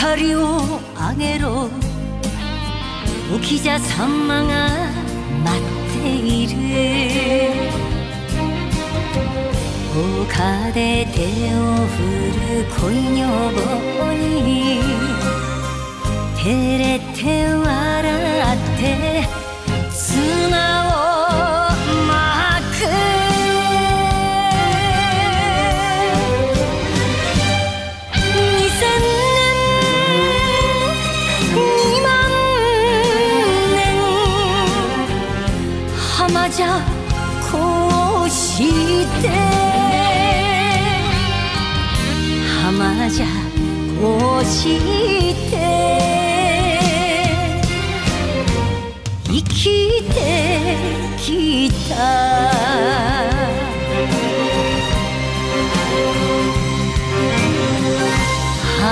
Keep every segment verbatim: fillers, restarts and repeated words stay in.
光をあげろ、おきじゃさんまが待っている。丘で手を振る恋女房に照れて笑って砂をまく。にせんねんにまんねん浜じゃこうして浜じゃこうして生きてきた。は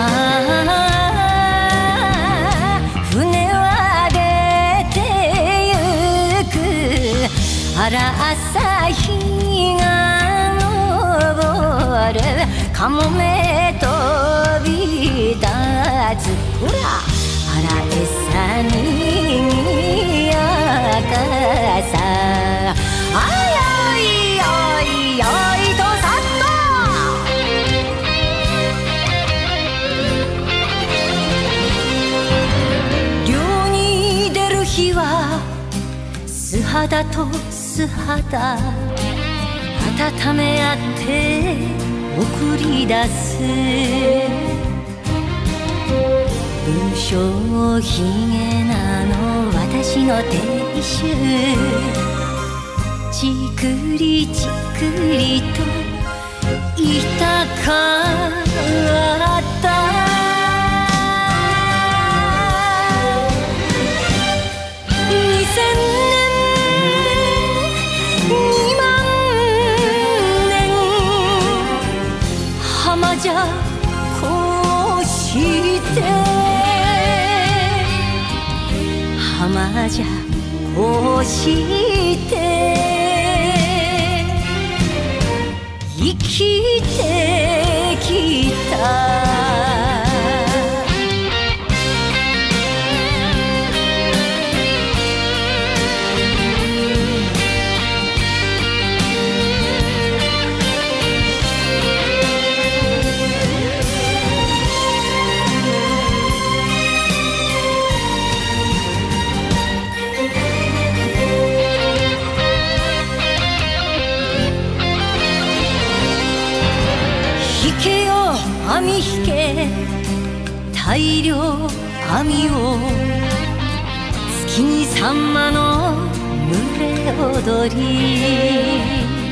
あ、船は出てゆく。あら朝日が昇る。かもめ飛び立つ。ほらあら餌にぎやかさ。あいおいおいおいとさっと。漁に出る日は素肌と素肌温め合って送り出す。無精ひげなの私の亭主。ちくりちくりと痛かった。にせんねんにまんねん浜じゃこうして浜じゃこうして生きてきた。網引け大量網を月にさんまの群れ踊り。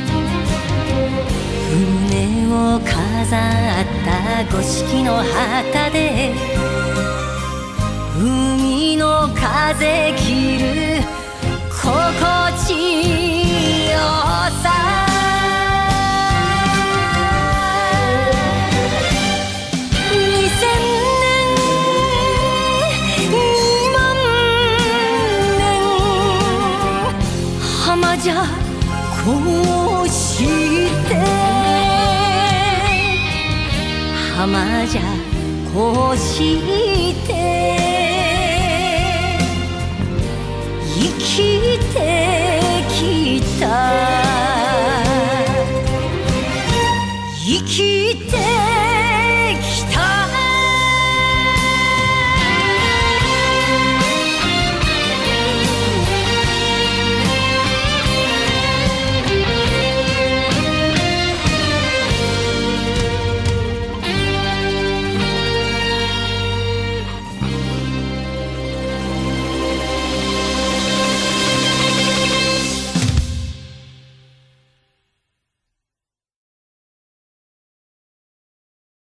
船を飾った五色の旗で海の風切る心地よさ。浜じゃこうして浜じゃこうして生きてきた。